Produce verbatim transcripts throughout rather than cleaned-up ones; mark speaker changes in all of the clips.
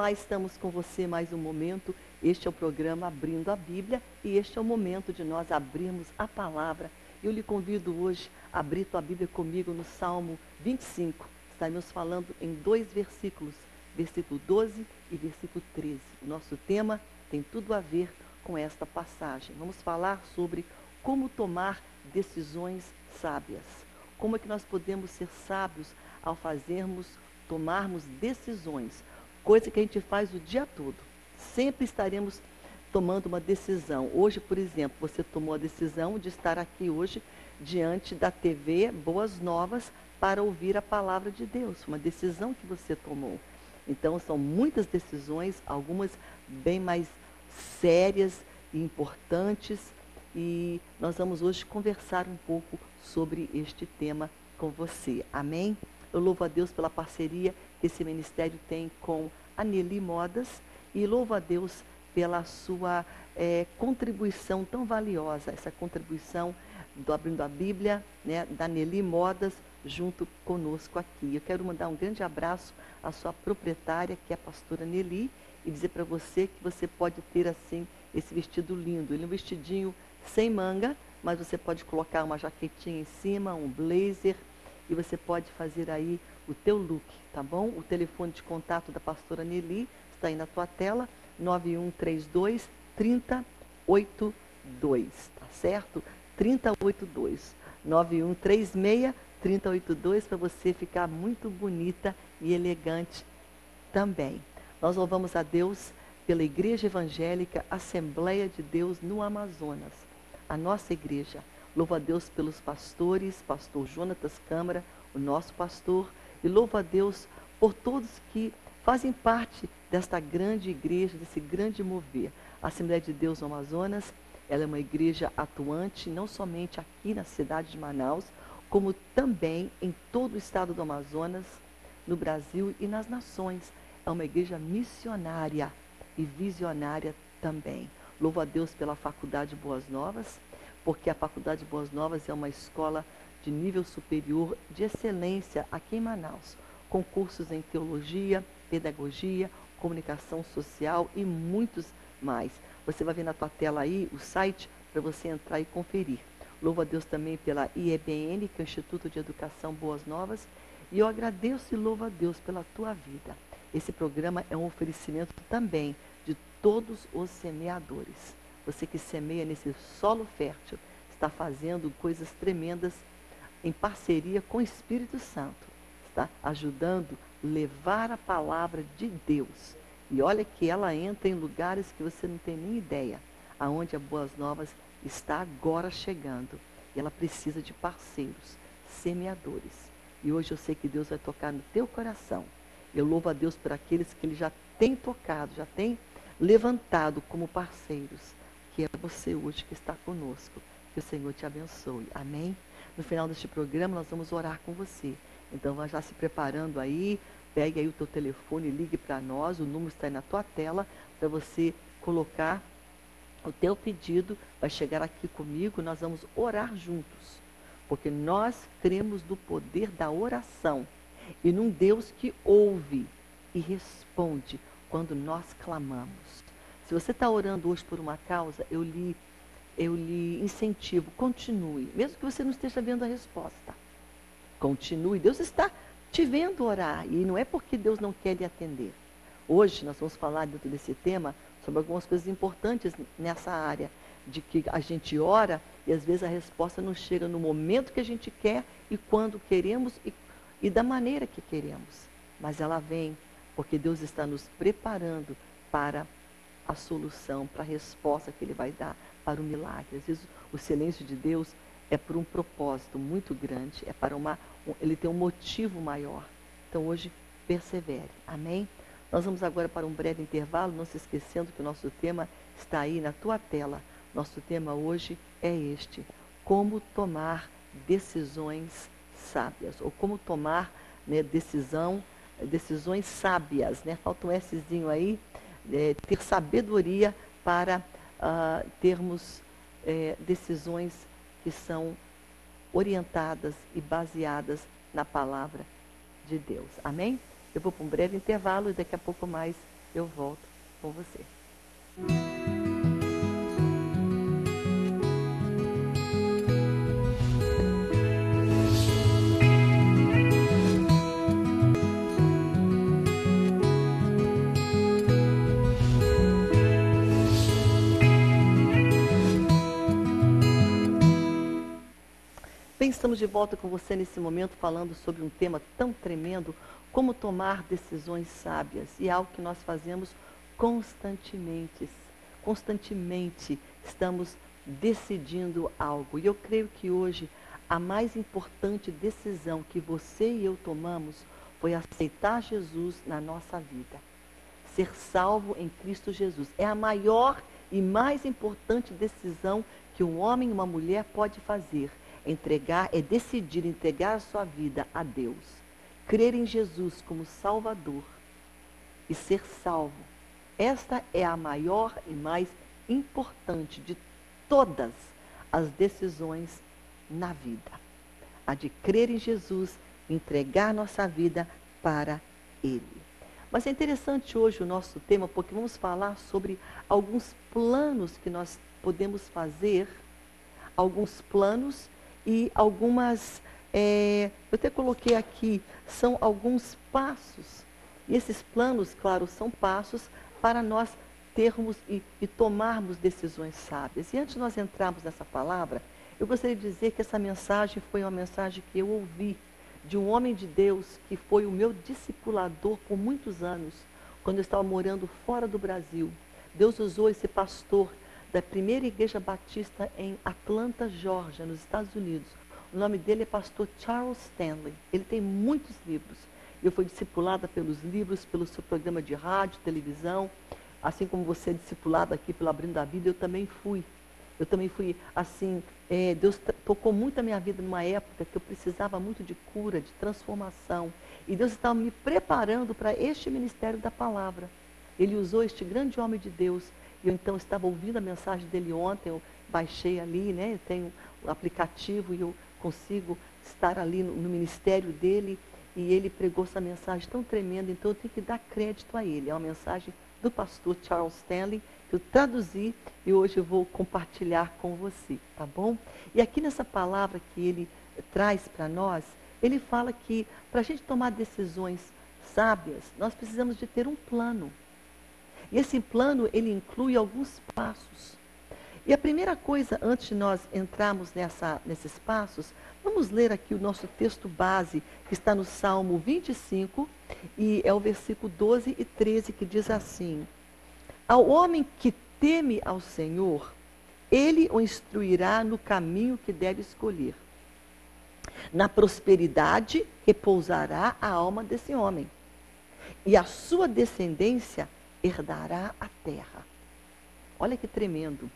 Speaker 1: Olá, estamos com você mais um momento. Este é o programa Abrindo a Bíblia e este é o momento de nós abrirmos a palavra. Eu lhe convido hoje a abrir tua Bíblia comigo no Salmo vinte e cinco. Estaremos falando em dois versículos, versículo doze e versículo treze. O nosso tema tem tudo a ver com esta passagem. Vamos falar sobre como tomar decisões sábias. Como é que nós podemos ser sábios ao fazermos, tomarmos decisões, coisa que a gente faz o dia todo. Sempre estaremos tomando uma decisão. Hoje, por exemplo, você tomou a decisão de estar aqui hoje diante da T V Boas Novas para ouvir a palavra de Deus. Uma decisão que você tomou. Então, são muitas decisões, algumas bem mais sérias e importantes. E nós vamos hoje conversar um pouco sobre este tema com você. Amém? Eu louvo a Deus pela parceria que esse ministério tem com a Nelly Modas e louvo a Deus pela sua é, contribuição tão valiosa, essa contribuição do Abrindo a Bíblia, né, da Nelly Modas, junto conosco aqui. Eu quero mandar um grande abraço à sua proprietária, que é a pastora Nelly, e dizer para você que você pode ter assim esse vestido lindo. Ele é um vestidinho sem manga, mas você pode colocar uma jaquetinha em cima, um blazer, e você pode fazer aí o teu look, tá bom? O telefone de contato da pastora Nelly está aí na tua tela, nove um três dois, três zero oito dois, tá certo? três zero oito dois, nove um três seis, três zero oito dois, para você ficar muito bonita e elegante também. Nós louvamos a Deus pela Igreja Evangélica Assembleia de Deus no Amazonas, a nossa igreja. Louvo a Deus pelos pastores, pastor Jonatas Câmara, o nosso pastor, e louvo a Deus por todos que fazem parte desta grande igreja, desse grande mover. A Assembleia de Deus no Amazonas, ela é uma igreja atuante, não somente aqui na cidade de Manaus, como também em todo o estado do Amazonas, no Brasil e nas nações. É uma igreja missionária e visionária também. Louvo a Deus pela Faculdade Boas Novas, porque a Faculdade Boas Novas é uma escola de nível superior, de excelência aqui em Manaus, com cursos em teologia, pedagogia, comunicação social e muitos mais. Você vai ver na tua tela aí o site para você entrar e conferir. Louvo a Deus também pela I E B N, que é o Instituto de Educação Boas Novas, e eu agradeço e louvo a Deus pela tua vida. Esse programa é um oferecimento também de todos os semeadores. Você que semeia nesse solo fértil, está fazendo coisas tremendas em parceria com o Espírito Santo. Está ajudando a levar a palavra de Deus. E olha que ela entra em lugares que você não tem nem ideia, aonde a Boas Novas está agora chegando. E ela precisa de parceiros, semeadores. E hoje eu sei que Deus vai tocar no teu coração. Eu louvo a Deus por aqueles que Ele já tem tocado, já tem levantado como parceiros, que é você hoje que está conosco. Que o Senhor te abençoe. Amém? No final deste programa nós vamos orar com você. Então vai já se preparando aí, pegue aí o teu telefone, ligue para nós, o número está aí na tua tela, para você colocar o teu pedido, vai chegar aqui comigo, nós vamos orar juntos. Porque nós cremos no poder da oração e num Deus que ouve e responde quando nós clamamos. Se você está orando hoje por uma causa, eu lhe, eu lhe incentivo, continue, mesmo que você não esteja vendo a resposta. Continue, Deus está te vendo orar, e não é porque Deus não quer lhe atender. Hoje nós vamos falar dentro desse tema sobre algumas coisas importantes nessa área, de que a gente ora e às vezes a resposta não chega no momento que a gente quer e quando queremos e, e da maneira que queremos. Mas ela vem porque Deus está nos preparando para a solução, para a resposta que Ele vai dar, para o milagre. Às vezes o silêncio de Deus é por um propósito muito grande, é para uma, um, Ele tem um motivo maior. Então hoje persevere, amém? Nós vamos agora para um breve intervalo, não se esquecendo que o nosso tema está aí na tua tela. Nosso tema hoje é este: como tomar decisões sábias, ou como tomar, né, decisão, decisões sábias, né? Falta um Szinho aí, é, ter sabedoria para uh, termos é, decisões que são orientadas e baseadas na palavra de Deus. Amém? Eu vou para um breve intervalo e daqui a pouco mais eu volto com você. Bem, estamos de volta com você nesse momento falando sobre um tema tão tremendo como tomar decisões sábias. E é algo que nós fazemos constantemente. Constantemente estamos decidindo algo. E eu creio que hoje a mais importante decisão que você e eu tomamos foi aceitar Jesus na nossa vida. Ser salvo em Cristo Jesus. É a maior e mais importante decisão que um homem e uma mulher pode fazer. Entregar é decidir entregar a sua vida a Deus, crer em Jesus como Salvador e ser salvo. Esta é a maior e mais importante de todas as decisões na vida. A de crer em Jesus, entregar nossa vida para Ele. Mas é interessante hoje o nosso tema, porque vamos falar sobre alguns planos que nós podemos fazer, alguns planos e algumas, é, eu até coloquei aqui, são alguns passos. E esses planos, claro, são passos para nós termos e, e tomarmos decisões sábias. E antes de nós entrarmos nessa palavra, eu gostaria de dizer que essa mensagem foi uma mensagem que eu ouvi de um homem de Deus que foi o meu discipulador por muitos anos, quando eu estava morando fora do Brasil. Deus usou esse pastor da primeira igreja batista em Atlanta, Geórgia, nos Estados Unidos. O nome dele é pastor Charles Stanley. Ele tem muitos livros. Eu fui discipulada pelos livros, pelo seu programa de rádio, televisão. Assim como você é discipulada aqui pelo Abrindo a Vida, eu também fui. Eu também fui, assim, é, Deus tocou muito a minha vida numa época que eu precisava muito de cura, de transformação. E Deus estava me preparando para este ministério da palavra. Ele usou este grande homem de Deus. Eu então estava ouvindo a mensagem dele ontem, eu baixei ali, né? Eu tenho o aplicativo e eu consigo estar ali no, no ministério dele. E ele pregou essa mensagem tão tremenda, então eu tenho que dar crédito a ele. É uma mensagem do pastor Charles Stanley, que eu traduzi e hoje eu vou compartilhar com você, tá bom? E aqui nessa palavra que ele traz para nós, ele fala que para a gente tomar decisões sábias, nós precisamos de ter um plano. E esse plano, ele inclui alguns passos. E a primeira coisa, antes de nós entrarmos nessa, nesses passos, vamos ler aqui o nosso texto base, que está no Salmo vinte e cinco, e é o versículo doze e treze, que diz assim: ao homem que teme ao Senhor, ele o instruirá no caminho que deve escolher. Na prosperidade repousará a alma desse homem, e a sua descendência herdará a terra. Olha que tremendo.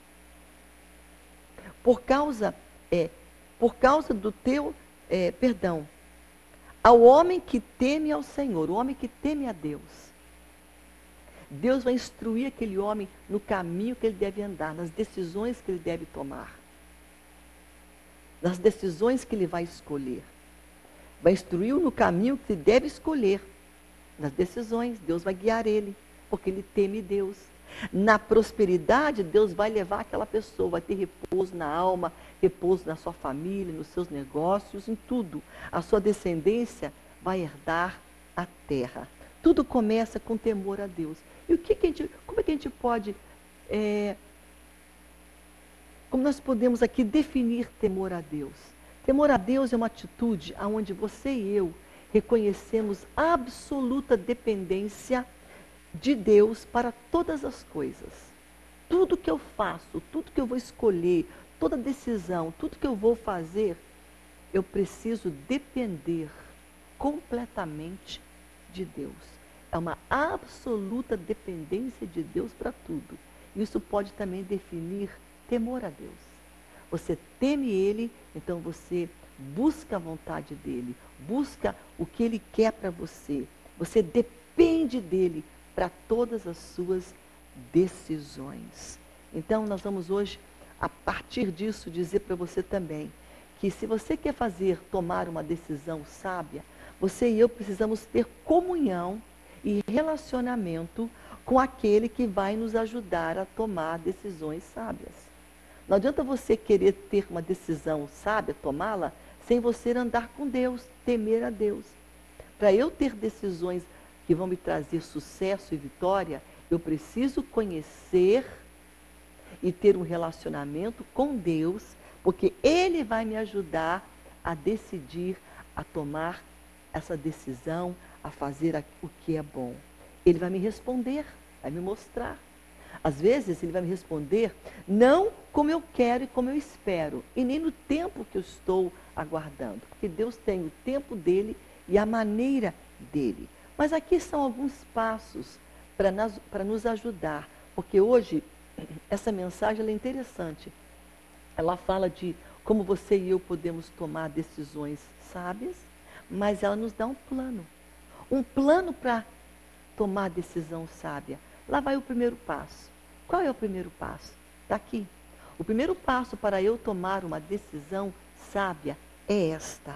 Speaker 1: Por causa, é, por causa do teu, é, perdão, ao homem que teme ao Senhor, o homem que teme a Deus, Deus vai instruir aquele homem no caminho que ele deve andar, nas decisões que ele deve tomar, nas decisões que ele vai escolher. Vai instruir-o no caminho que ele deve escolher, nas decisões, Deus vai guiar ele, porque ele teme Deus. Na prosperidade, Deus vai levar aquela pessoa, vai ter repouso na alma, repouso na sua família, nos seus negócios, em tudo. A sua descendência vai herdar a terra. Tudo começa com temor a Deus. E o que, que a gente, como é que a gente pode, é, como nós podemos aqui definir temor a Deus? Temor a Deus é uma atitude onde você e eu reconhecemos absoluta dependência de Deus para todas as coisas. Tudo que eu faço, tudo que eu vou escolher, toda decisão, tudo que eu vou fazer, eu preciso depender completamente de Deus. É uma absoluta dependência de Deus para tudo. Isso pode também definir temor a Deus. Você teme Ele, então você busca a vontade dEle, busca o que Ele quer para você. Você depende dEle para todas as suas decisões. Então, nós vamos hoje, a partir disso, dizer para você também que se você quer fazer, tomar uma decisão sábia, você e eu precisamos ter comunhão e relacionamento com aquele que vai nos ajudar a tomar decisões sábias. Não adianta você querer ter uma decisão sábia, tomá-la, sem você andar com Deus, temer a Deus. Para eu ter decisões que vão me trazer sucesso e vitória, eu preciso conhecer e ter um relacionamento com Deus, porque Ele vai me ajudar a decidir, a tomar essa decisão, a fazer o que é bom. Ele vai me responder, vai me mostrar. Às vezes Ele vai me responder não como eu quero e como eu espero, e nem no tempo que eu estou aguardando, porque Deus tem o tempo dele e a maneira dele. Mas aqui são alguns passos para nos ajudar, porque hoje essa mensagem ela é interessante. Ela fala de como você e eu podemos tomar decisões sábias, mas ela nos dá um plano. Um plano para tomar decisão sábia. Lá vai o primeiro passo. Qual é o primeiro passo? Está aqui. O primeiro passo para eu tomar uma decisão sábia é esta: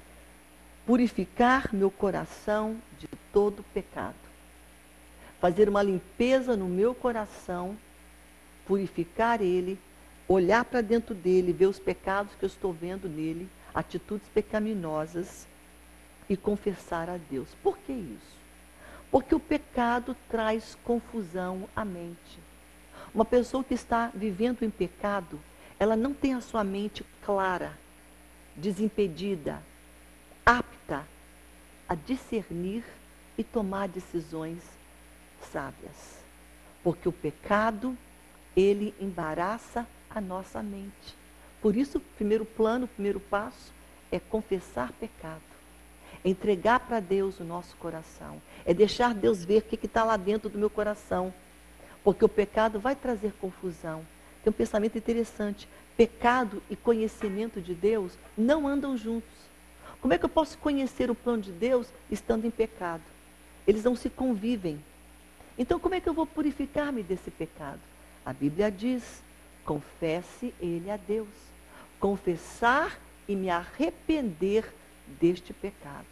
Speaker 1: purificar meu coração de todo pecado. Fazer uma limpeza no meu coração, purificar ele, olhar para dentro dele, ver os pecados que eu estou vendo nele, atitudes pecaminosas, e confessar a Deus. Por que isso? Porque o pecado traz confusão à mente. Uma pessoa que está vivendo em pecado, ela não tem a sua mente clara, desimpedida, apta a discernir e tomar decisões sábias. Porque o pecado, ele embaraça a nossa mente. Por isso, o primeiro plano, o primeiro passo é confessar pecado. É entregar para Deus o nosso coração. É deixar Deus ver o que está lá dentro do meu coração. Porque o pecado vai trazer confusão. Tem um pensamento interessante. Pecado e conhecimento de Deus não andam juntos. Como é que eu posso conhecer o plano de Deus estando em pecado? Eles não se convivem. Então, como é que eu vou purificar-me desse pecado? A Bíblia diz: confesse ele a Deus. Confessar e me arrepender deste pecado.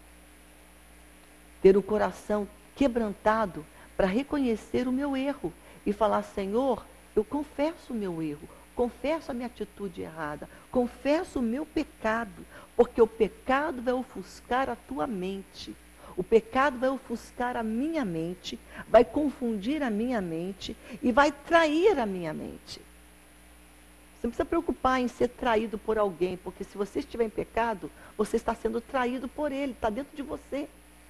Speaker 1: Ter o coração quebrantado para reconhecer o meu erro e falar: Senhor, eu confesso o meu erro, confesso a minha atitude errada, confesso o meu pecado, porque o pecado vai ofuscar a tua mente. O pecado vai ofuscar a minha mente, vai confundir a minha mente e vai trair a minha mente. Você não precisa preocupar em ser traído por alguém, porque se você estiver em pecado, você está sendo traído por ele, está dentro de você.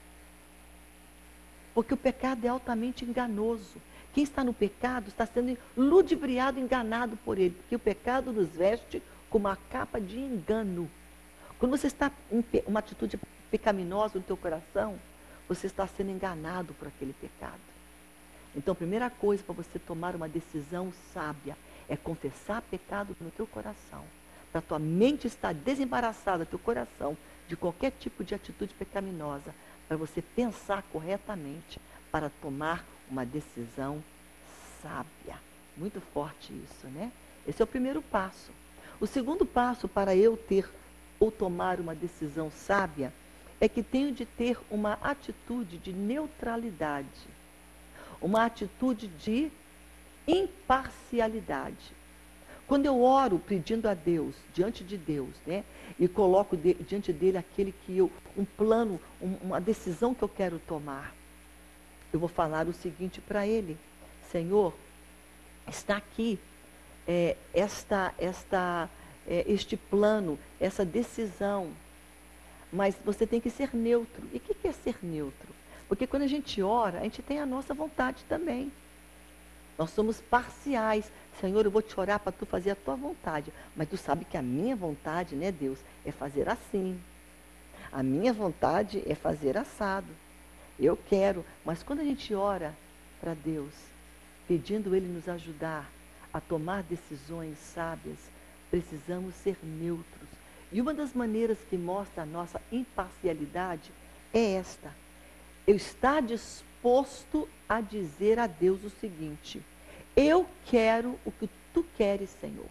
Speaker 1: Porque o pecado é altamente enganoso. Quem está no pecado está sendo ludibriado, enganado por ele, porque o pecado nos veste com uma capa de engano. Quando você está em uma atitude pecaminosa no teu coração, você está sendo enganado por aquele pecado. Então, a primeira coisa para você tomar uma decisão sábia é confessar pecado no teu coração. Para a tua mente estar desembaraçada, teu coração, de qualquer tipo de atitude pecaminosa, para você pensar corretamente, para tomar uma decisão sábia. Muito forte isso, né? Esse é o primeiro passo. O segundo passo para eu ter ou tomar uma decisão sábia é que tenho de ter uma atitude de neutralidade, uma atitude de imparcialidade. Quando eu oro pedindo a Deus, diante de Deus, né, e coloco de, diante dele aquele que eu, um plano, um, uma decisão que eu quero tomar, eu vou falar o seguinte para ele: Senhor, está aqui é, esta, esta, é, este plano, essa decisão, mas você tem que ser neutro. E o que, que é ser neutro? Porque quando a gente ora, a gente tem a nossa vontade também. Nós somos parciais. Senhor, eu vou te orar para tu fazer a tua vontade. Mas tu sabe que a minha vontade, né, Deus, é fazer assim. A minha vontade é fazer assado. Eu quero. Mas quando a gente ora para Deus, pedindo Ele nos ajudar a tomar decisões sábias, precisamos ser neutros. E uma das maneiras que mostra a nossa imparcialidade é esta: eu estar disposto a dizer a Deus o seguinte: eu quero o que tu queres, Senhor.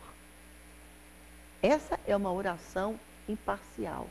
Speaker 1: Essa é uma oração imparcial.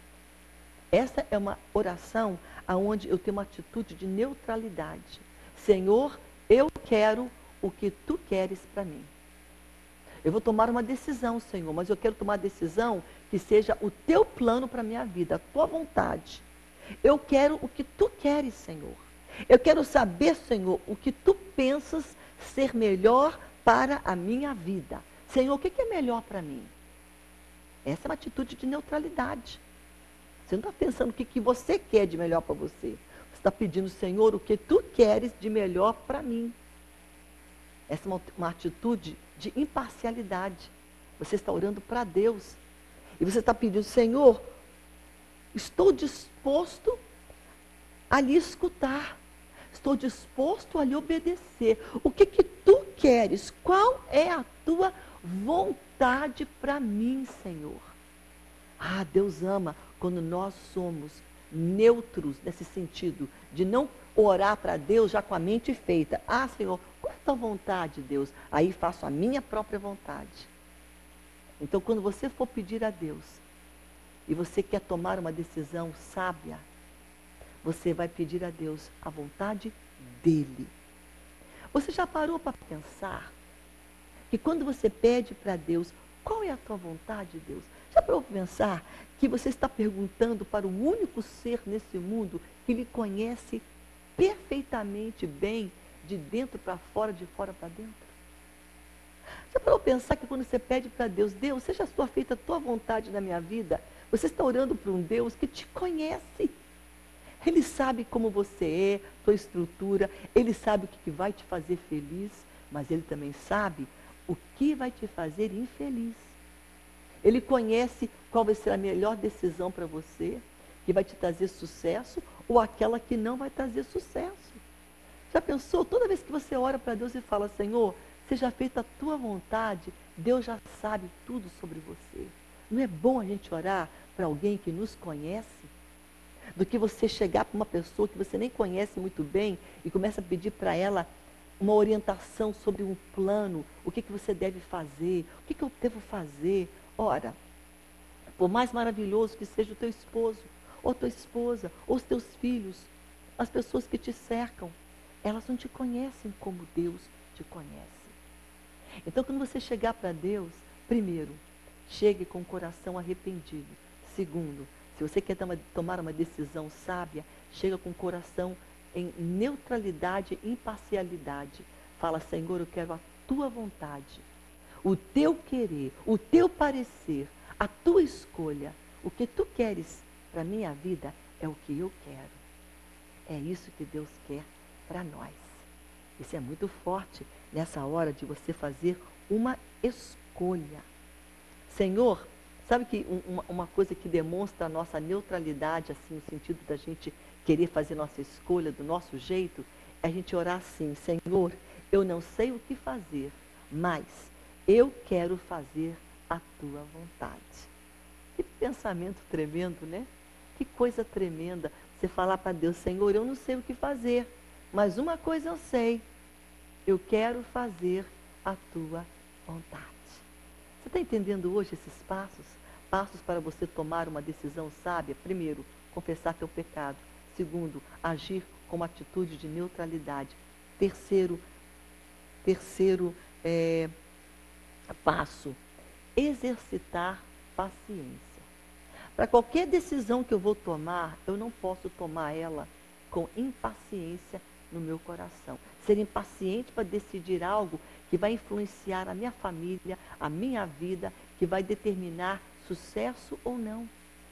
Speaker 1: Essa é uma oração onde eu tenho uma atitude de neutralidade. Senhor, eu quero o que tu queres para mim. Eu vou tomar uma decisão, Senhor, mas eu quero tomar a decisão que seja o teu plano para a minha vida, a tua vontade. Eu quero o que tu queres, Senhor. Eu quero saber, Senhor, o que tu pensas ser melhor para a minha vida. Senhor, o que é melhor para mim? Essa é uma atitude de neutralidade. Você não está pensando o que, que você quer de melhor para você. Você está pedindo, Senhor, o que tu queres de melhor para mim. Essa é uma, uma atitude de imparcialidade. Você está orando para Deus. E você está pedindo, Senhor, estou disposto a lhe escutar. Estou disposto a lhe obedecer. O que que tu queres? Qual é a tua vontade para mim, Senhor? Ah, Deus ama quando nós somos neutros nesse sentido, de não orar para Deus já com a mente feita. Ah, Senhor, qual é a tua vontade, Deus? Aí faço a minha própria vontade. Então, quando você for pedir a Deus, e você quer tomar uma decisão sábia, você vai pedir a Deus a vontade dele. Você já parou para pensar que quando você pede para Deus, qual é a tua vontade, Deus? Já parou para pensar que você está perguntando para o único ser nesse mundo que lhe conhece perfeitamente bem, de dentro para fora, de fora para dentro? Já parou para pensar que quando você pede para Deus, Deus, seja sua feita a tua vontade na minha vida, você está orando para um Deus que te conhece. Ele sabe como você é, tua estrutura, ele sabe o que vai te fazer feliz, mas ele também sabe o que vai te fazer infeliz. Ele conhece qual vai ser a melhor decisão para você, que vai te trazer sucesso, ou aquela que não vai trazer sucesso. Já pensou? Toda vez que você ora para Deus e fala, Senhor, seja feita a tua vontade, Deus já sabe tudo sobre você. Não é bom a gente orar para alguém que nos conhece? Do que você chegar para uma pessoa que você nem conhece muito bem e começa a pedir para ela uma orientação sobre um plano, o que, que você deve fazer, o que, que eu devo fazer. Ora, por mais maravilhoso que seja o teu esposo, ou a tua esposa, ou os teus filhos, as pessoas que te cercam, elas não te conhecem como Deus te conhece. Então, quando você chegar para Deus, primeiro, chegue com o coração arrependido. Segundo, se você quer tomar uma decisão sábia, chega com o coração em neutralidade e imparcialidade. Fala, Senhor, eu quero a tua vontade, o teu querer, o teu parecer, a tua escolha. O que tu queres para a minha vida é o que eu quero. É isso que Deus quer para nós. Isso é muito forte nessa hora de você fazer uma escolha. Senhor, sabe que uma, uma coisa que demonstra a nossa neutralidade, assim, no sentido da gente querer fazer nossa escolha do nosso jeito, é a gente orar assim, Senhor, eu não sei o que fazer, mas eu quero fazer a tua vontade. Que pensamento tremendo, né? Que coisa tremenda. Você falar para Deus, Senhor, eu não sei o que fazer, mas uma coisa eu sei, eu quero fazer a tua vontade. Você está entendendo hoje esses passos? Passos para você tomar uma decisão sábia. Primeiro, confessar teu pecado. Segundo, agir com uma atitude de neutralidade. Terceiro, terceiro é, passo, exercitar paciência. Para qualquer decisão que eu vou tomar, eu não posso tomar ela com impaciência no meu coração. Ser impaciente para decidir algo que vai influenciar a minha família, a minha vida, que vai determinar sucesso ou não.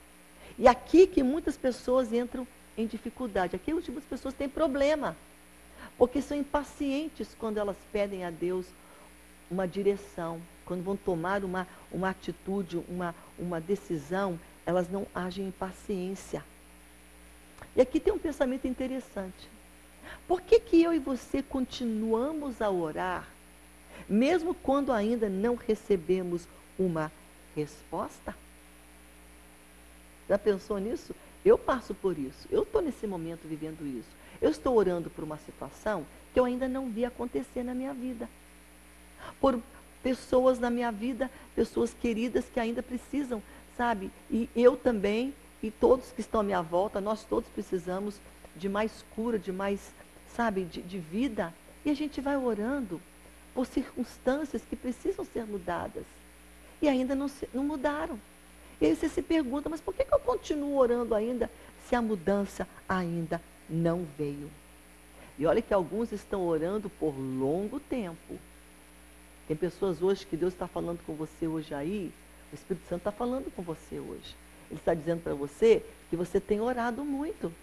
Speaker 1: E aqui que muitas pessoas entram em dificuldade. Aqui muitas pessoas têm problema, porque são impacientes quando elas pedem a Deus uma direção, quando vão tomar uma, uma atitude, uma, uma decisão, elas não agem em paciência. E aqui tem um pensamento interessante. Por que que eu e você continuamos a orar, mesmo quando ainda não recebemos uma resposta? Já pensou nisso? Eu passo por isso. Eu estou nesse momento vivendo isso. Eu estou orando por uma situação que eu ainda não vi acontecer na minha vida. Por pessoas na minha vida, pessoas queridas que ainda precisam, sabe? E eu também, e todos que estão à minha volta, nós todos precisamos de mais cura, de mais, sabe, de, de vida. E a gente vai orando por circunstâncias que precisam ser mudadas. E ainda não, se, não mudaram. E aí você se pergunta, mas por que, que eu continuo orando ainda se a mudança ainda não veio? E olha que alguns estão orando por longo tempo. Tem pessoas hoje que Deus está falando com você hoje aí, o Espírito Santo está falando com você hoje. Ele está dizendo para você que você tem orado muito.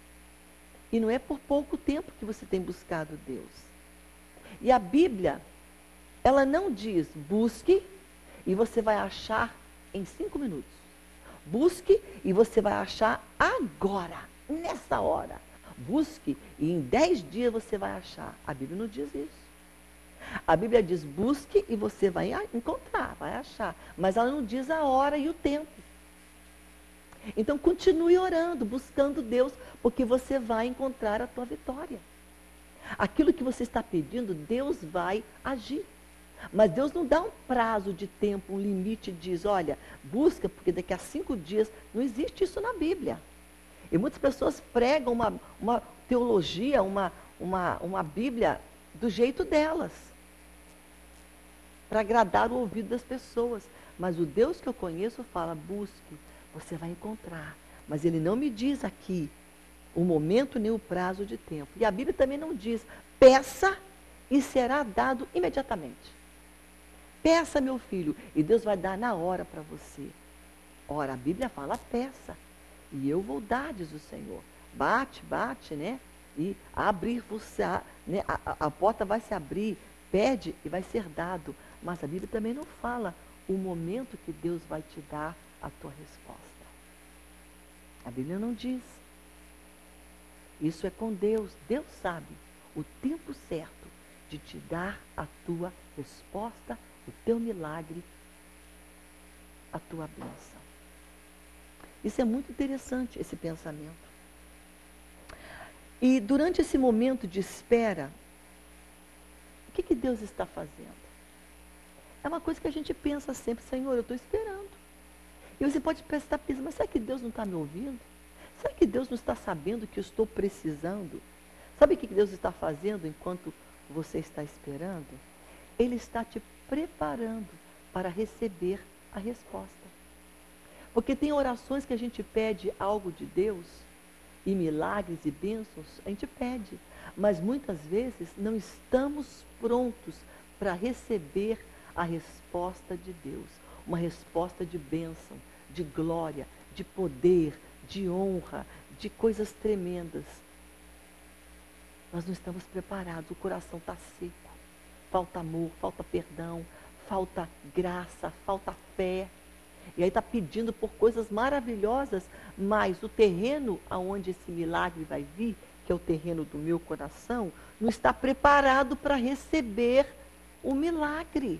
Speaker 1: E não é por pouco tempo que você tem buscado Deus. E a Bíblia, ela não diz, busque e você vai achar em cinco minutos. Busque e você vai achar agora, nessa hora. Busque e em dez dias você vai achar. A Bíblia não diz isso. A Bíblia diz, busque e você vai encontrar, vai achar. Mas ela não diz a hora e o tempo. Então continue orando, buscando Deus, porque você vai encontrar a tua vitória. Aquilo que você está pedindo, Deus vai agir. Mas Deus não dá um prazo de tempo, um limite, diz, olha, busca, porque daqui a cinco dias, não existe isso na Bíblia. E muitas pessoas pregam uma, uma teologia, uma, uma, uma Bíblia do jeito delas, para agradar o ouvido das pessoas. Mas o Deus que eu conheço fala, busque, você vai encontrar. Mas Ele não me diz aqui o momento nem o prazo de tempo. E a Bíblia também não diz, peça e será dado imediatamente. Peça, meu filho, e Deus vai dar na hora para você. Ora, a Bíblia fala, peça, e eu vou dar, diz o Senhor. Bate, bate, né? E abrir você, né? a, a, a porta vai se abrir, pede e vai ser dado. Mas a Bíblia também não fala o momento que Deus vai te dar a tua resposta. A Bíblia não diz. Isso é com Deus. Deus sabe o tempo certo de te dar a tua resposta, o teu milagre, a tua bênção. Isso é muito interessante, esse pensamento. E durante esse momento de espera, o que, que Deus está fazendo? É uma coisa que a gente pensa sempre, Senhor, eu estou esperando. E você pode estar pensando, mas será que Deus não está me ouvindo? Será que Deus não está sabendo que eu estou precisando? Sabe o que Deus está fazendo enquanto você está esperando? Ele está te preparando para receber a resposta. Porque tem orações que a gente pede algo de Deus, e milagres e bênçãos, a gente pede. Mas muitas vezes não estamos prontos para receber a resposta de Deus. Uma resposta de bênção, de glória, de poder, de honra, de coisas tremendas. Nós não estamos preparados, o coração está seco. Falta amor, falta perdão, falta graça, falta fé. E aí está pedindo por coisas maravilhosas, mas o terreno aonde esse milagre vai vir, que é o terreno do meu coração, não está preparado para receber o milagre.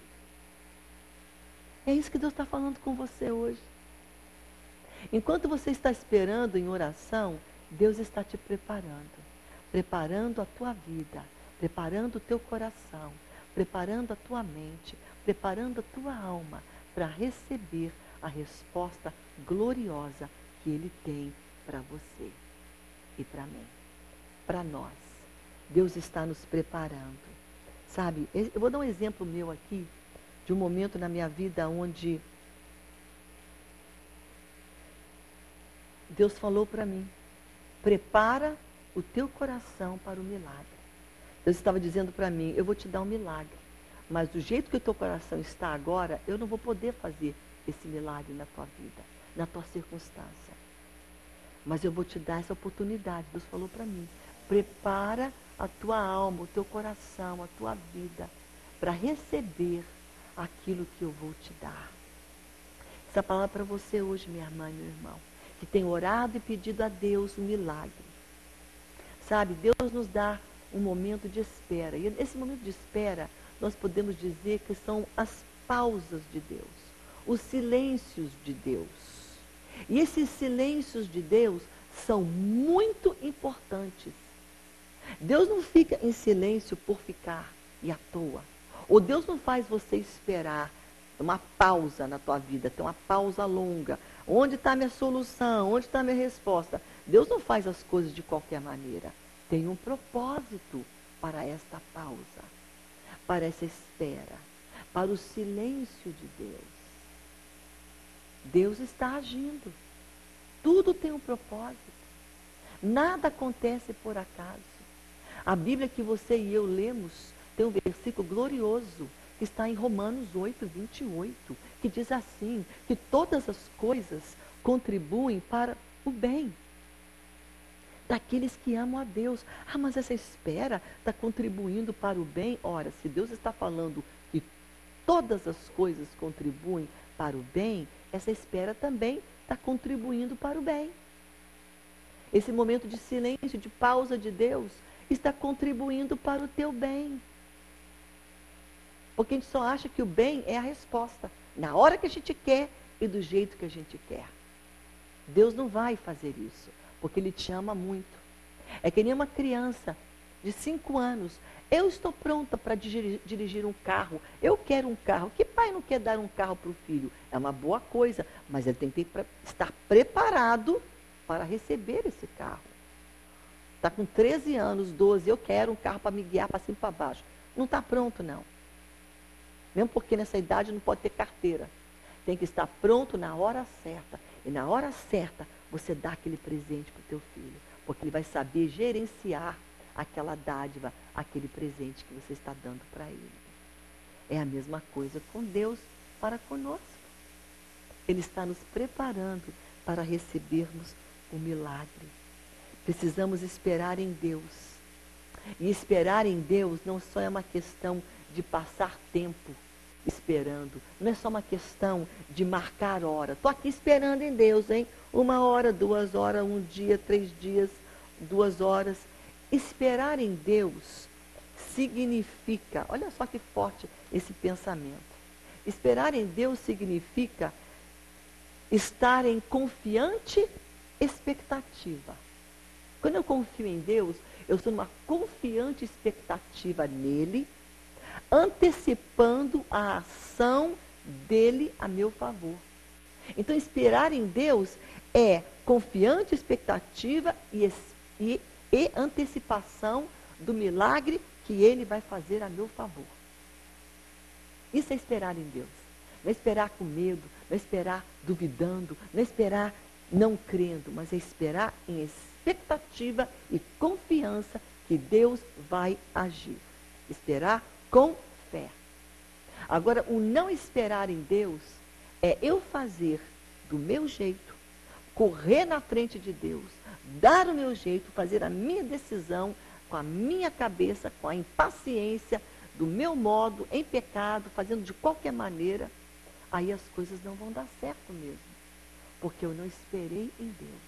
Speaker 1: É isso que Deus está falando com você hoje. Enquanto você está esperando em oração, Deus está te preparando. Preparando a tua vida, preparando o teu coração, preparando a tua mente, preparando a tua alma para receber a resposta gloriosa que Ele tem para você e para mim, para nós. Deus está nos preparando. Sabe, eu vou dar um exemplo meu aqui, de um momento na minha vida onde Deus falou para mim, prepara o teu coração para o milagre. Deus estava dizendo para mim, eu vou te dar um milagre, mas do jeito que o teu coração está agora, eu não vou poder fazer esse milagre na tua vida, na tua circunstância. Mas eu vou te dar essa oportunidade. Deus falou para mim, prepara a tua alma, o teu coração, a tua vida, para receber aquilo que eu vou te dar. Essa palavra para você hoje, minha irmã e meu irmão, que tem orado e pedido a Deus um milagre. Sabe, Deus nos dá um momento de espera. E nesse momento de espera, nós podemos dizer que são as pausas de Deus, os silêncios de Deus. E esses silêncios de Deus são muito importantes. Deus não fica em silêncio por ficar e à toa. Ou Deus não faz você esperar uma pausa na tua vida, tem uma pausa longa. Onde está a minha solução? Onde está a minha resposta? Deus não faz as coisas de qualquer maneira. Tem um propósito para esta pausa, para essa espera, para o silêncio de Deus. Deus está agindo. Tudo tem um propósito. Nada acontece por acaso. A Bíblia que você e eu lemos tem um versículo glorioso que está em Romanos oito, vinte e oito, que diz assim, que todas as coisas contribuem para o bem daqueles que amam a Deus. Ah, mas essa espera está contribuindo para o bem? Ora, se Deus está falando que todas as coisas contribuem para o bem, essa espera também está contribuindo para o bem. Esse momento de silêncio, de pausa de Deus, está contribuindo para o teu bem. Porque a gente só acha que o bem é a resposta, na hora que a gente quer e do jeito que a gente quer. Deus não vai fazer isso, porque Ele te ama muito. É que nem uma criança de cinco anos. Eu estou pronta para dirigir um carro. Eu quero um carro. Que pai não quer dar um carro para o filho? É uma boa coisa, mas ele tem que estar preparado para receber esse carro. Está com treze anos, doze, eu quero um carro para me guiar para cima e para baixo. Não está pronto, não. Mesmo porque nessa idade não pode ter carteira. Tem que estar pronto na hora certa. E na hora certa, você dá aquele presente para o teu filho. Porque ele vai saber gerenciar aquela dádiva, aquele presente que você está dando para ele. É a mesma coisa com Deus para conosco. Ele está nos preparando para recebermos o milagre. Precisamos esperar em Deus. E esperar em Deus não só é uma questão de passar tempo esperando. Não é só uma questão de marcar hora. Estou aqui esperando em Deus, hein? Uma hora, duas horas, um dia, três dias, duas horas. Esperar em Deus significa, olha só que forte esse pensamento. Esperar em Deus significa estar em confiante expectativa. Quando eu confio em Deus, eu estou numa confiante expectativa nele, antecipando a ação dele a meu favor. Então, esperar em Deus é confiante expectativa e, e, e antecipação do milagre que ele vai fazer a meu favor. Isso é esperar em Deus. Não é esperar com medo, não é esperar duvidando, não é esperar não crendo, mas é esperar em expectativa e confiança que Deus vai agir. Esperar com fé. Agora, o não esperar em Deus é eu fazer do meu jeito, correr na frente de Deus, dar o meu jeito, fazer a minha decisão com a minha cabeça, com a impaciência, do meu modo, em pecado, fazendo de qualquer maneira, aí as coisas não vão dar certo mesmo. Porque eu não esperei em Deus.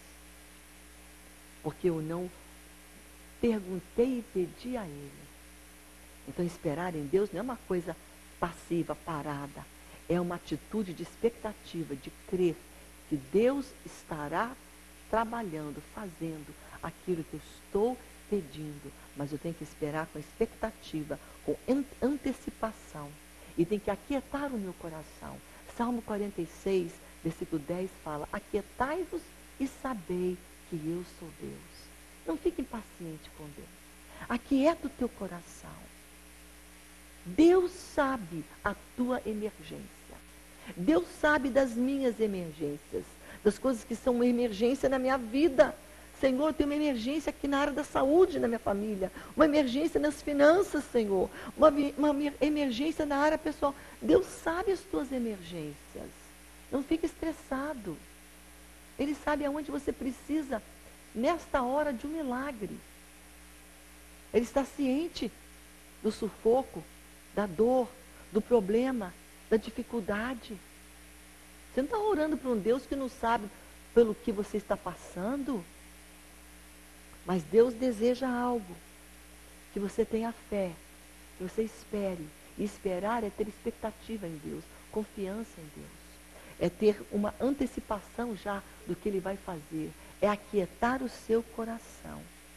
Speaker 1: Porque eu não perguntei e pedi a Ele. Então, esperar em Deus não é uma coisa passiva, parada. É uma atitude de expectativa, de crer que Deus estará trabalhando, fazendo aquilo que eu estou pedindo. Mas eu tenho que esperar com expectativa, com antecipação. E tem que aquietar o meu coração. Salmo quarenta e seis, versículo dez fala: aquietai-vos e sabei que eu sou Deus. Não fique impaciente com Deus. Aquieta o teu coração. Deus sabe a tua emergência. Deus sabe das minhas emergências, das coisas que são uma emergência na minha vida. Senhor, eu tenho uma emergência aqui na área da saúde na minha família, uma emergência nas finanças, Senhor, uma, uma emergência na área pessoal. Deus sabe as tuas emergências. Não fique estressado. Ele sabe aonde você precisa, nesta hora, de um milagre. Ele está ciente do sufoco, da dor, do problema, da dificuldade. Você não está orando para um Deus que não sabe pelo que você está passando? Mas Deus deseja algo, que você tenha fé, que você espere. E esperar é ter expectativa em Deus, confiança em Deus. É ter uma antecipação já do que Ele vai fazer. É aquietar o seu coração.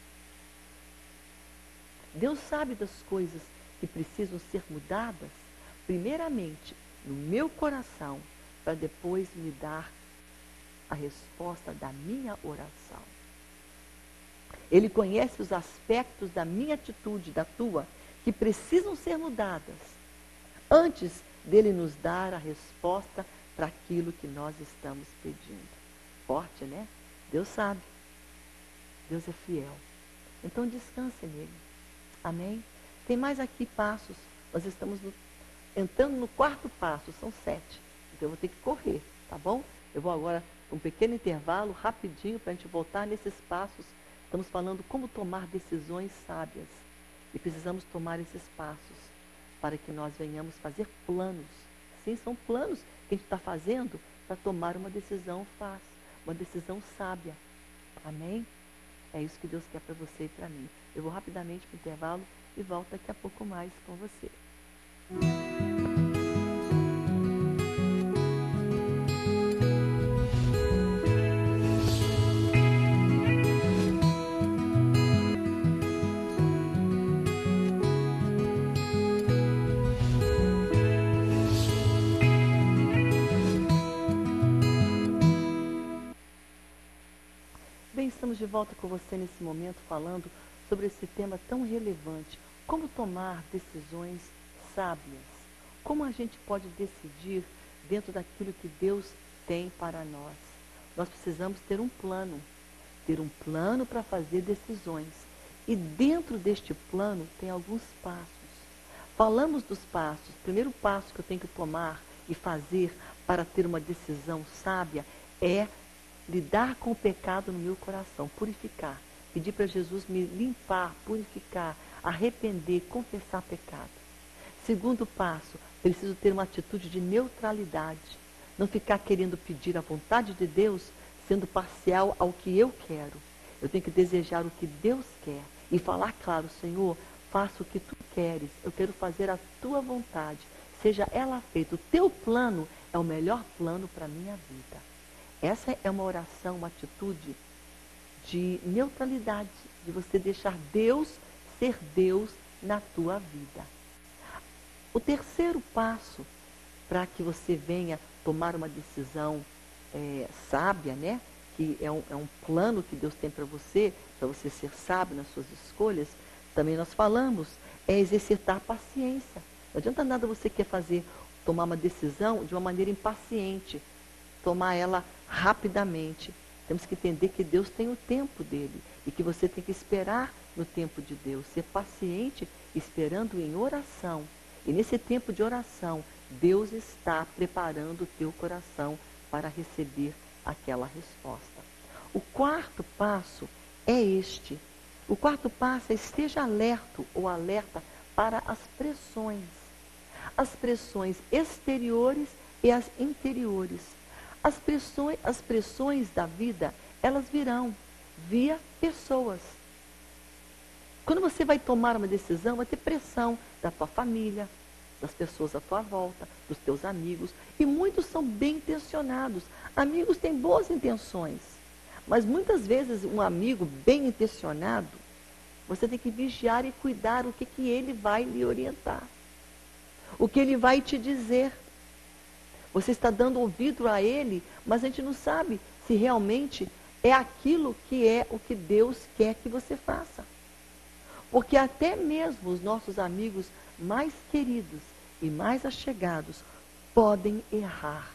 Speaker 1: Deus sabe das coisas que precisam ser mudadas, primeiramente no meu coração, para depois me dar a resposta da minha oração. Ele conhece os aspectos da minha atitude, da tua, que precisam ser mudadas, antes dele nos dar a resposta para aquilo que nós estamos pedindo. Forte, né? Deus sabe. Deus é fiel. Então descanse nele. Amém? Tem mais aqui passos. Nós estamos no, entrando no quarto passo, são sete. Então eu vou ter que correr, tá bom? Eu vou agora para um pequeno intervalo, rapidinho, para a gente voltar nesses passos. Estamos falando como tomar decisões sábias. E precisamos tomar esses passos para que nós venhamos fazer planos. Sim, são planos que a gente está fazendo para tomar uma decisão fácil, uma decisão sábia. Amém? É isso que Deus quer para você e para mim. Eu vou rapidamente para o intervalo e volto daqui a pouco mais com você. Bem, estamos de volta com você nesse momento falando sobre esse tema tão relevante. Como tomar decisões sábias? Como a gente pode decidir dentro daquilo que Deus tem para nós? Nós precisamos ter um plano, ter um plano para fazer decisões. E dentro deste plano tem alguns passos. Falamos dos passos. O primeiro passo que eu tenho que tomar e fazer para ter uma decisão sábia é lidar com o pecado no meu coração, purificar. Pedir para Jesus me limpar, purificar, arrepender, confessar pecado. Segundo passo, preciso ter uma atitude de neutralidade. Não ficar querendo pedir a vontade de Deus, sendo parcial ao que eu quero. Eu tenho que desejar o que Deus quer e falar claro, Senhor, faça o que Tu queres. Eu quero fazer a Tua vontade. Seja ela feita. O Teu plano é o melhor plano para a minha vida. Essa é uma oração, uma atitude de neutralidade, de você deixar Deus ser Deus na tua vida. O terceiro passo para que você venha tomar uma decisão é, sábia, né? Que é um, é um plano que Deus tem para você, para você ser sábio nas suas escolhas, também nós falamos, é exercitar paciência. Não adianta nada você quer fazer, tomar uma decisão de uma maneira impaciente, tomar ela rapidamente. Temos que entender que Deus tem o tempo dele e que você tem que esperar no tempo de Deus, ser paciente esperando em oração. E nesse tempo de oração, Deus está preparando o teu coração para receber aquela resposta. O quarto passo é este. O quarto passo é esteja alerta ou alerta para as pressões. As pressões exteriores e as interiores. As pressões, as pressões da vida, elas virão via pessoas. Quando você vai tomar uma decisão, vai ter pressão da tua família, das pessoas à tua volta, dos teus amigos. E muitos são bem intencionados. Amigos têm boas intenções. Mas muitas vezes um amigo bem intencionado, você tem que vigiar e cuidar o que, que ele vai lhe orientar. O que ele vai te dizer. Você está dando ouvido a ele, mas a gente não sabe se realmente é aquilo que é o que Deus quer que você faça. Porque até mesmo os nossos amigos mais queridos e mais achegados podem errar.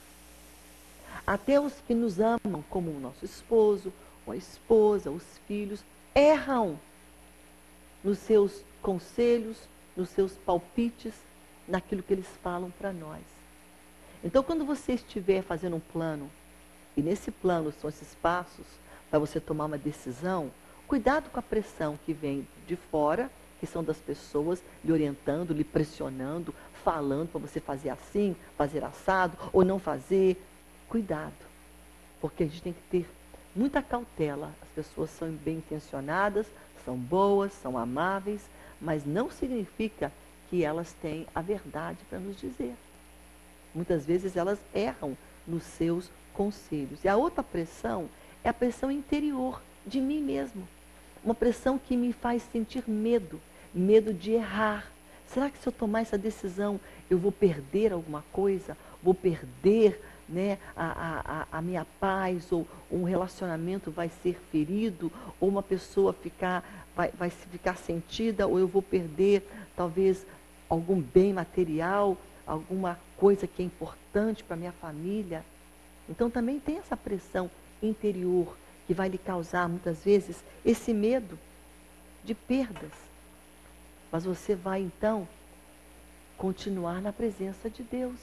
Speaker 1: Até os que nos amam, como o nosso esposo, ou a esposa, os filhos, erram nos seus conselhos, nos seus palpites, naquilo que eles falam para nós. Então, quando você estiver fazendo um plano, e nesse plano são esses passos para você tomar uma decisão, cuidado com a pressão que vem de fora, que são das pessoas lhe orientando, lhe pressionando, falando para você fazer assim, fazer assado, ou não fazer. Cuidado, porque a gente tem que ter muita cautela. As pessoas são bem intencionadas, são boas, são amáveis, mas não significa que elas têm a verdade para nos dizer. Muitas vezes elas erram nos seus conselhos. E a outra pressão é a pressão interior de mim mesmo. Uma pressão que me faz sentir medo, medo de errar. Será que se eu tomar essa decisão eu vou perder alguma coisa? vou perder, né, a, a, a minha paz, ou um relacionamento vai ser ferido, ou uma pessoa ficar, vai, vai ficar sentida, ou eu vou perder talvez algum bem material, alguma coisa que é importante para a minha família. Então também tem essa pressão interior que vai lhe causar muitas vezes esse medo de perdas. Mas você vai então continuar na presença de Deus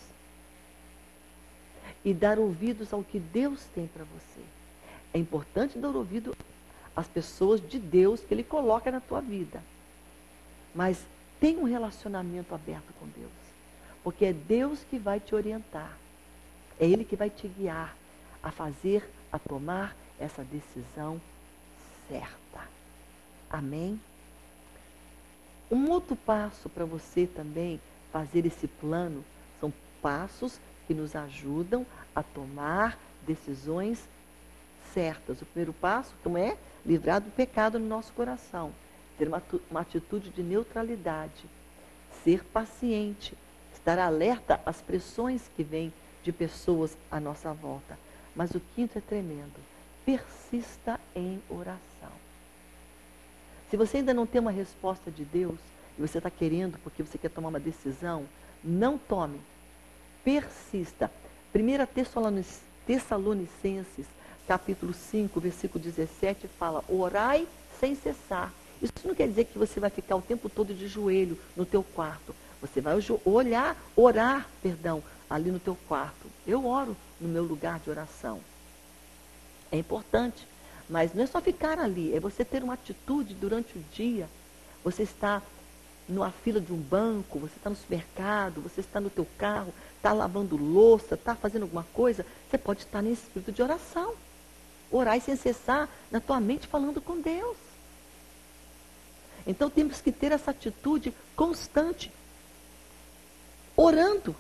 Speaker 1: e dar ouvidos ao que Deus tem para você. É importante dar ouvido às pessoas de Deus que Ele coloca na tua vida. Mas tenha um relacionamento aberto com Deus. Porque é Deus que vai te orientar. É Ele que vai te guiar a fazer, a tomar essa decisão certa. Amém? Um outro passo para você também fazer esse plano são passos que nos ajudam a tomar decisões certas. O primeiro passo, como é? Livrar do pecado no nosso coração. Ter uma, uma atitude de neutralidade. Ser paciente. Estar alerta às pressões que vêm de pessoas à nossa volta. Mas o quinto é tremendo. Persista em oração. Se você ainda não tem uma resposta de Deus, e você está querendo porque você quer tomar uma decisão, não tome. Persista. primeira Tessalonicenses, capítulo cinco, versículo dezessete, fala: orai sem cessar. Isso não quer dizer que você vai ficar o tempo todo de joelho no teu quarto. Você vai olhar, orar, perdão, ali no teu quarto. Eu oro no meu lugar de oração. É importante, mas não é só ficar ali, é você ter uma atitude durante o dia. Você está numa fila de um banco, você está no supermercado, você está no teu carro, está lavando louça, está fazendo alguma coisa, você pode estar nesse espírito de oração. Orar sem cessar na tua mente falando com Deus. Então temos que ter essa atitude constante, orando.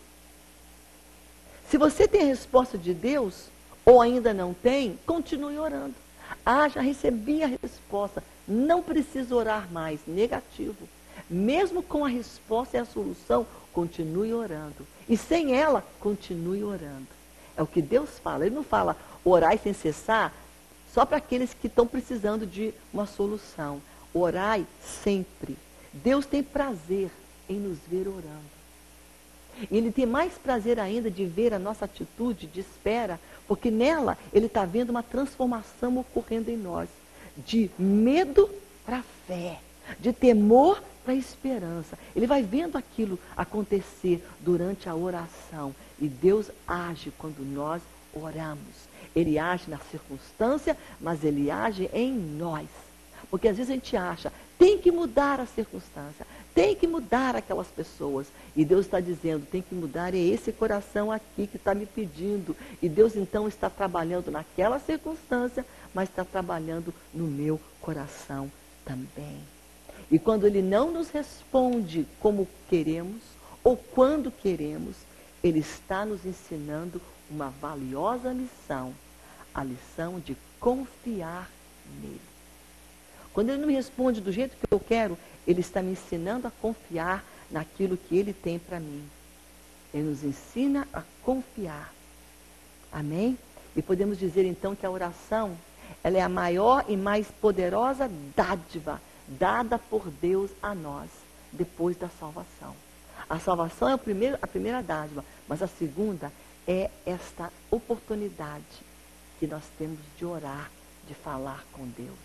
Speaker 1: Se você tem a resposta de Deus, ou ainda não tem, continue orando. Ah, já recebi a resposta, não preciso orar mais, negativo. Mesmo com a resposta e a solução, continue orando. E sem ela, continue orando. É o que Deus fala. Ele não fala orai sem cessar só para aqueles que estão precisando de uma solução. Orai sempre. Deus tem prazer em nos ver orando. E Ele tem mais prazer ainda de ver a nossa atitude de espera, porque nela Ele está vendo uma transformação ocorrendo em nós. De medo para fé, de temor para esperança. Ele vai vendo aquilo acontecer durante a oração. E Deus age quando nós oramos. Ele age na circunstância, mas Ele age em nós. Porque às vezes a gente acha, tem que mudar a circunstância, tem que mudar aquelas pessoas. E Deus está dizendo, tem que mudar é esse coração aqui que está me pedindo. E Deus então está trabalhando naquela circunstância, mas está trabalhando no meu coração também. E quando Ele não nos responde como queremos, ou quando queremos, Ele está nos ensinando uma valiosa lição. A lição de confiar nele. Quando Ele não me responde do jeito que eu quero, Ele está me ensinando a confiar naquilo que Ele tem para mim. Ele nos ensina a confiar. Amém? E podemos dizer então que a oração, ela é a maior e mais poderosa dádiva dada por Deus a nós, depois da salvação. A salvação é o primeiro, a primeira dádiva, mas a segunda é esta oportunidade que nós temos de orar, de falar com Deus.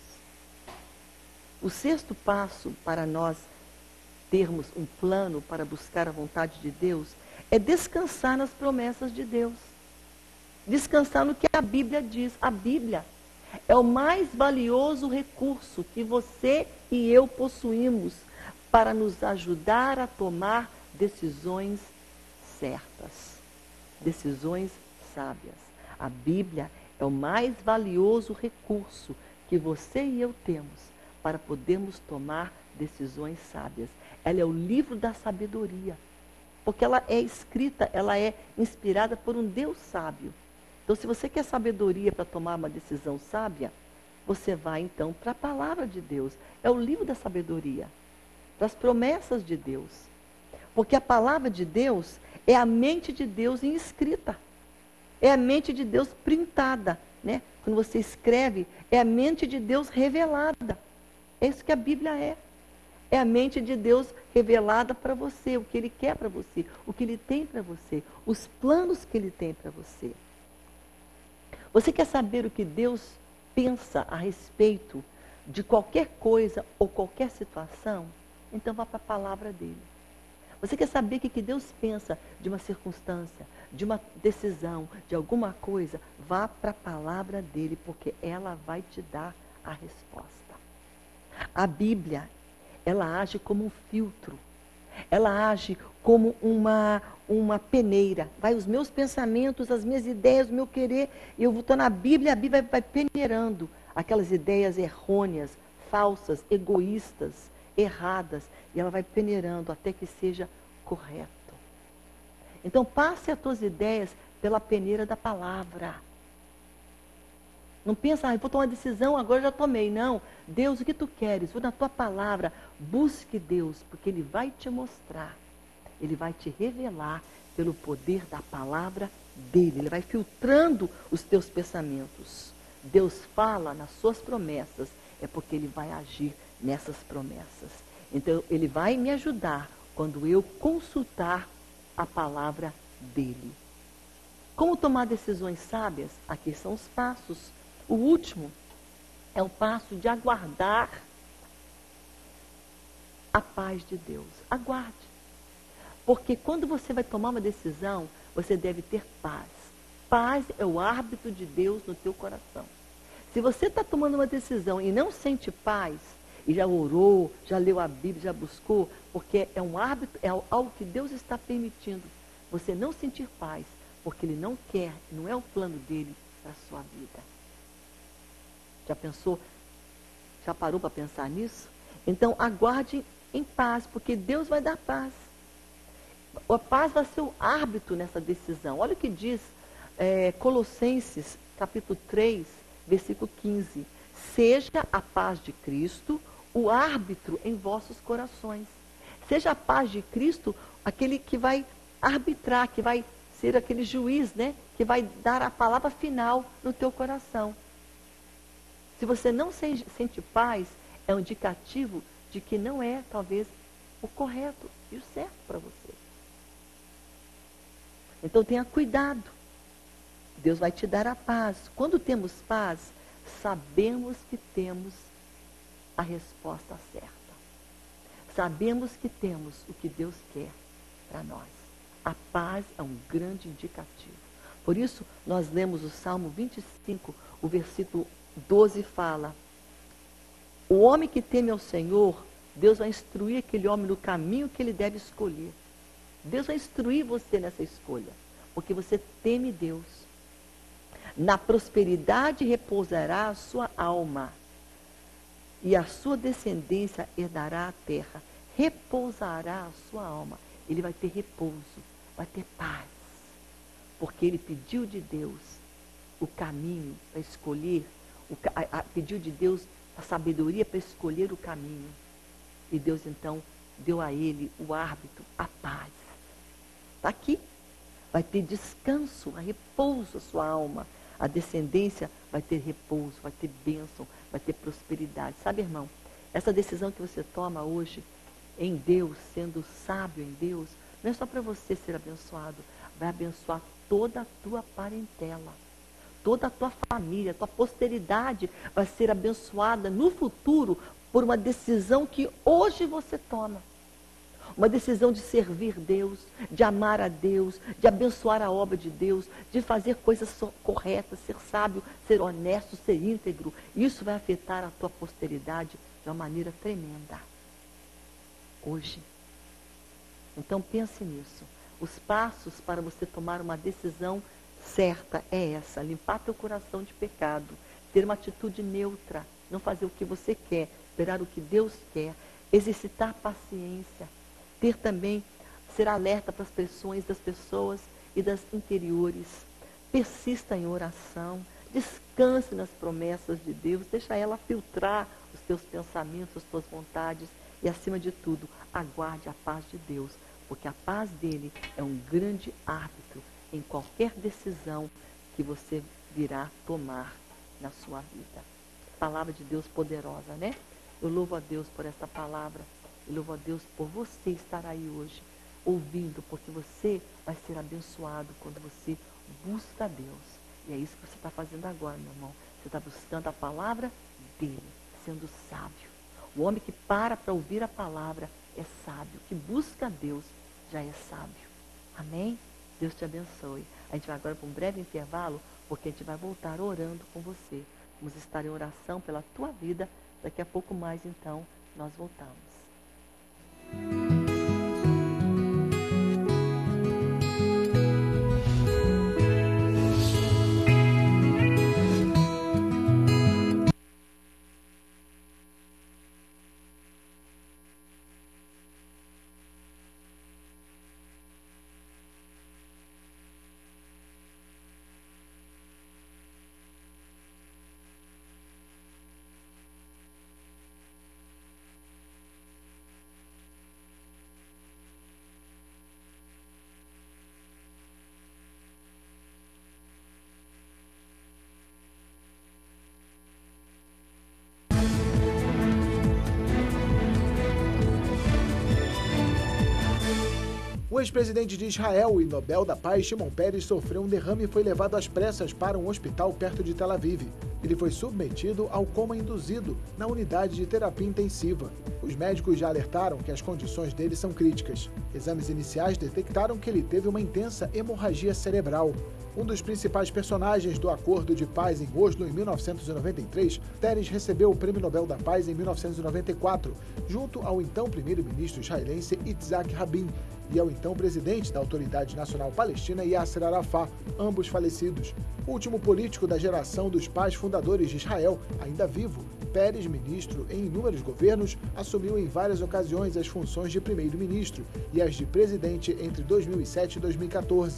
Speaker 1: O sexto passo para nós termos um plano para buscar a vontade de Deus é descansar nas promessas de Deus. Descansar no que a Bíblia diz. A Bíblia é o mais valioso recurso que você e eu possuímos para nos ajudar a tomar decisões certas, decisões sábias. A Bíblia é o mais valioso recurso que você e eu temos para podermos tomar decisões sábias. Ela é o livro da sabedoria, porque ela é escrita, ela é inspirada por um Deus sábio. Então, se você quer sabedoria para tomar uma decisão sábia, você vai então para a palavra de Deus. É o livro da sabedoria, das promessas de Deus. Porque a palavra de Deus é a mente de Deus em escrita. É a mente de Deus printada, né? Quando você escreve, é a mente de Deus revelada. É isso que a Bíblia é. É a mente de Deus revelada para você, o que Ele quer para você, o que Ele tem para você, os planos que Ele tem para você. Você quer saber o que Deus pensa a respeito de qualquer coisa ou qualquer situação? Então vá para a palavra dele. Você quer saber o que Deus pensa de uma circunstância, de uma decisão, de alguma coisa? Vá para a palavra dele, porque ela vai te dar a resposta. A Bíblia, ela age como um filtro. Ela age como uma, uma peneira. Vai os meus pensamentos, as minhas ideias, o meu querer. E eu estou na Bíblia, a Bíblia vai peneirando aquelas ideias errôneas, falsas, egoístas, erradas. E ela vai peneirando até que seja correto. Então, passe as tuas ideias pela peneira da palavra. Não pensa, ah, eu vou tomar uma decisão, agora já tomei. Não. Deus, o que tu queres? Vou na tua palavra. Busque Deus, porque Ele vai te mostrar. Ele vai te revelar pelo poder da palavra dele. Ele vai filtrando os teus pensamentos. Deus fala nas suas promessas, é porque Ele vai agir nessas promessas. Então, Ele vai me ajudar quando eu consultar a palavra dele. Como tomar decisões sábias? Aqui são os passos. O último é o passo de aguardar a paz de Deus. Aguarde. Porque quando você vai tomar uma decisão, você deve ter paz. Paz é o árbitro de Deus no teu coração. Se você está tomando uma decisão e não sente paz, e já orou, já leu a Bíblia, já buscou, porque é um árbitro, é algo que Deus está permitindo. Você não sentir paz, porque Ele não quer, não é o plano dele para a sua vida. Já pensou? Já parou para pensar nisso? Então, aguarde em paz, porque Deus vai dar paz. A paz vai ser o árbitro nessa decisão. Olha o que diz é, Colossenses, capítulo três, versículo quinze. Seja a paz de Cristo o árbitro em vossos corações. Seja a paz de Cristo aquele que vai arbitrar, que vai ser aquele juiz, né? Que vai dar a palavra final no teu coração. Se você não sente paz, é um indicativo de que não é, talvez, o correto e o certo para você. Então tenha cuidado. Deus vai te dar a paz. Quando temos paz, sabemos que temos a resposta certa. Sabemos que temos o que Deus quer para nós. A paz é um grande indicativo. Por isso, nós lemos o Salmo vinte e cinco, o versículo doze fala: o homem que teme ao Senhor, Deus vai instruir aquele homem no caminho que ele deve escolher. Deus vai instruir você nessa escolha, porque você teme Deus. Na prosperidade repousará a sua alma, e a sua descendência herdará a terra. Repousará a sua alma. Ele vai ter repouso, vai ter paz, porque ele pediu de Deus o caminho para escolher, o, a, a, pediu de Deus a sabedoria para escolher o caminho. E Deus então deu a ele o árbitro, a paz. Está aqui. Vai ter descanso, a repouso a sua alma. A descendência vai ter repouso, vai ter bênção, vai ter prosperidade. Sabe, irmão, essa decisão que você toma hoje em Deus, sendo sábio em Deus, não é só para você ser abençoado, vai abençoar toda a tua parentela, toda a tua família, a tua posteridade vai ser abençoada no futuro por uma decisão que hoje você toma. Uma decisão de servir Deus, de amar a Deus, de abençoar a obra de Deus, de fazer coisas corretas, ser sábio, ser honesto, ser íntegro. Isso vai afetar a tua posteridade de uma maneira tremenda. Hoje. Então pense nisso. Os passos para você tomar uma decisão certa é essa: limpar teu coração de pecado, ter uma atitude neutra, não fazer o que você quer, esperar o que Deus quer, exercitar paciência, ter também, ser alerta para as pressões das pessoas e das interiores. Persista em oração, descanse nas promessas de Deus, deixa ela filtrar os teus pensamentos, as tuas vontades e, acima de tudo, aguarde a paz de Deus, porque a paz dele é um grande árbitro em qualquer decisão que você virá tomar na sua vida. Palavra de Deus poderosa, né? Eu louvo a Deus por essa palavra. Eu louvo a Deus por você estar aí hoje, ouvindo, porque você vai ser abençoado quando você busca a Deus. E é isso que você está fazendo agora, meu irmão. Você está buscando a palavra dele, sendo sábio. O homem que para para ouvir a palavra é sábio. Que busca a Deus já é sábio. Amém? Deus te abençoe. A gente vai agora para um breve intervalo, porque a gente vai voltar orando com você. Vamos estar em oração pela tua vida. Daqui a pouco mais, então, nós voltamos.
Speaker 2: O ex-presidente de Israel e Nobel da Paz, Shimon Peres, sofreu um derrame e foi levado às pressas para um hospital perto de Tel Aviv. Ele foi submetido ao coma induzido na unidade de terapia intensiva. Os médicos já alertaram que as condições dele são críticas. Exames iniciais detectaram que ele teve uma intensa hemorragia cerebral. Um dos principais personagens do Acordo de Paz em Oslo em mil novecentos e noventa e três, Peres recebeu o Prêmio Nobel da Paz em mil novecentos e noventa e quatro, junto ao então primeiro-ministro israelense Yitzhak Rabin e ao então presidente da Autoridade Nacional Palestina Yasser Arafat, ambos falecidos. O último político da geração dos pais fundadores de Israel, ainda vivo, Peres, ministro em inúmeros governos, assumiu em várias ocasiões as funções de primeiro-ministro e as de presidente entre dois mil e sete e dois mil e quatorze.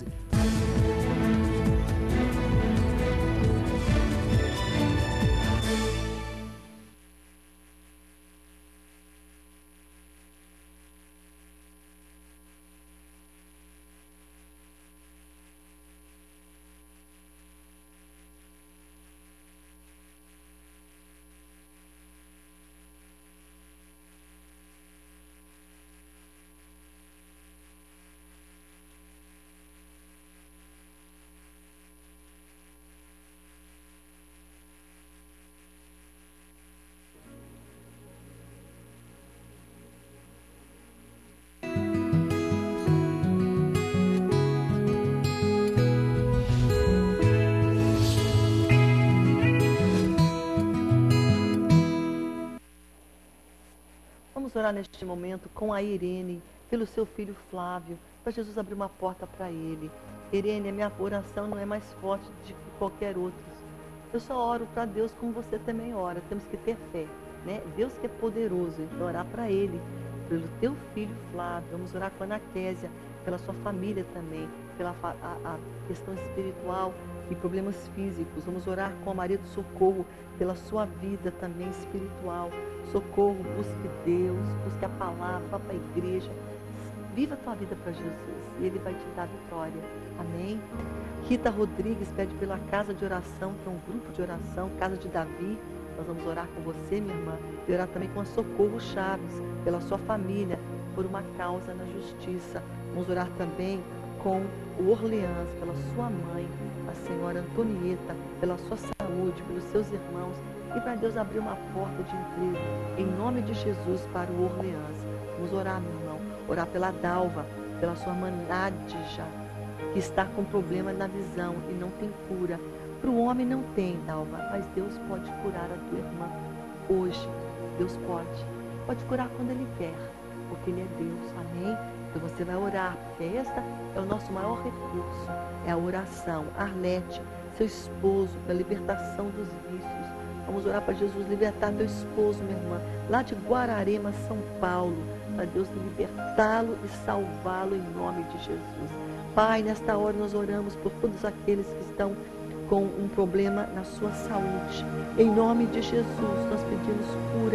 Speaker 1: Vamos orar neste momento com a Irene, pelo seu filho Flávio, para Jesus abrir uma porta para ele. Irene, a minha oração não é mais forte do que qualquer outra. Eu só oro para Deus como você também ora. Temos que ter fé, né? Deus que é poderoso, então orar para ele, pelo teu filho Flávio. Vamos orar com a Ana Késia, pela sua família também, pela a, a questão espiritual e problemas físicos. Vamos orar com a Maria do Socorro, pela sua vida também espiritual. Socorro, busque Deus, busque a palavra, vá para a igreja. Viva a tua vida para Jesus e Ele vai te dar vitória. Amém? Rita Rodrigues pede pela Casa de Oração, que é um grupo de oração, Casa de Davi. Nós vamos orar com você, minha irmã, e orar também com a Socorro Chaves, pela sua família, por uma causa na justiça. Vamos orar também com o Orleans, pela sua mãe, a senhora Antonieta, pela sua saúde, pelos seus irmãos, e para Deus abrir uma porta de emprego, em nome de Jesus, para o Orleans. Vamos orar, meu irmão, orar pela Dalva, pela sua irmã Nadja, que está com problema na visão e não tem cura. Para o homem não tem, Dalva, mas Deus pode curar a tua irmã hoje. Deus pode. Pode curar quando Ele quer, porque Ele é Deus. Amém? Então você vai orar, porque esta é o nosso maior recurso, é a oração. Arlete, seu esposo, pela libertação dos vícios. Vamos orar para Jesus libertar teu esposo, minha irmã, lá de Guararema, São Paulo, para Deus libertá-lo e salvá-lo em nome de Jesus. Pai, nesta hora nós oramos por todos aqueles que estão com um problema na sua saúde. Em nome de Jesus, nós pedimos cura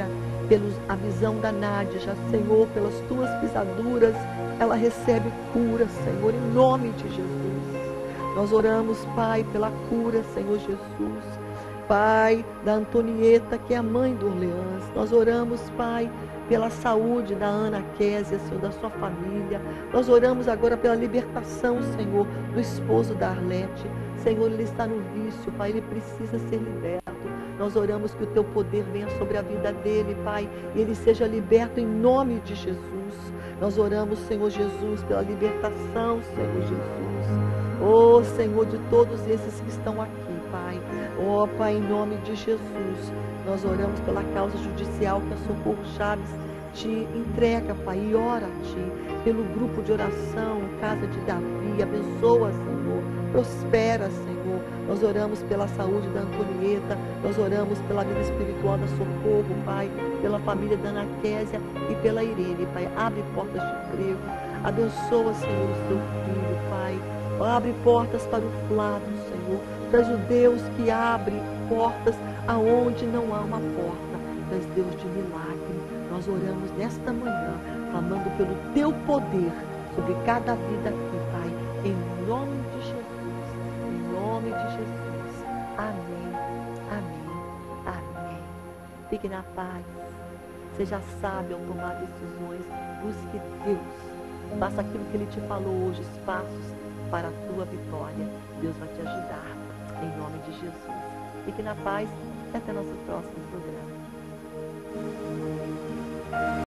Speaker 1: pela a visão da Nádia, Senhor, pelas tuas pisaduras, ela recebe cura, Senhor, em nome de Jesus. Nós oramos, Pai, pela cura, Senhor Jesus. Pai, da Antonieta, que é a mãe do Orleans. Nós oramos, Pai, pela saúde da Ana Késia, Senhor, da sua família. Nós oramos agora pela libertação, Senhor, do esposo da Arlete. Senhor, ele está no vício, Pai, ele precisa ser liberto. Nós oramos que o teu poder venha sobre a vida dele, Pai, e ele seja liberto em nome de Jesus. Nós oramos, Senhor Jesus, pela libertação, Senhor Jesus. Oh, Senhor, de todos esses que estão aqui, Pai. Oh, Pai, em nome de Jesus, nós oramos pela causa judicial que a Socorro Chaves te entrega, Pai, e ora a Ti, pelo grupo de oração, Casa de Davi, abençoa, Senhor, prospera, Senhor. Nós oramos pela saúde da Antonieta, nós oramos pela vida espiritual da Socorro, Pai, pela família da Ana Késia e pela Irene, Pai. Abre portas de emprego, abençoa, Senhor, o seu filho, Pai. Abre portas para o Flávio, Senhor. Tu és o Deus que abre portas aonde não há uma porta. Tu és Deus de milagre. Nós oramos nesta manhã, clamando pelo teu poder sobre cada vida aqui, Pai. Em nome de Jesus. Em nome de Jesus. Amém. Amém. Amém. Fique na paz. Seja sábio ao tomar decisões. Busque Deus. Faça aquilo que Ele te falou hoje, os passos para a tua vitória. Deus vai te ajudar, em nome de Jesus. Fique na paz e até nosso próximo programa.